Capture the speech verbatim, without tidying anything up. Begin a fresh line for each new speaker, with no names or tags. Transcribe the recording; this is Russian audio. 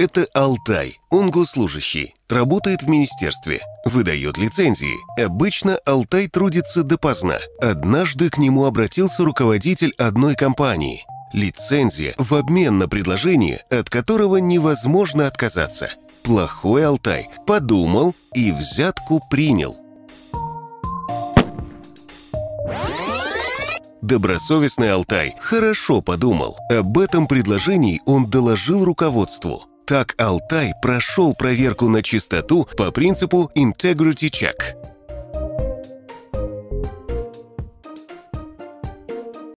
Это Алтай. Он госслужащий, работает в министерстве, выдает лицензии. Обычно Алтай трудится допоздна. Однажды к нему обратился руководитель одной компании. Лицензия в обмен на предложение, от которого невозможно отказаться. Плохой Алтай подумал и взятку принял. Добросовестный Алтай хорошо подумал. Об этом предложении он доложил руководству. Так Алтай прошел проверку на чистоту по принципу Integrity Check.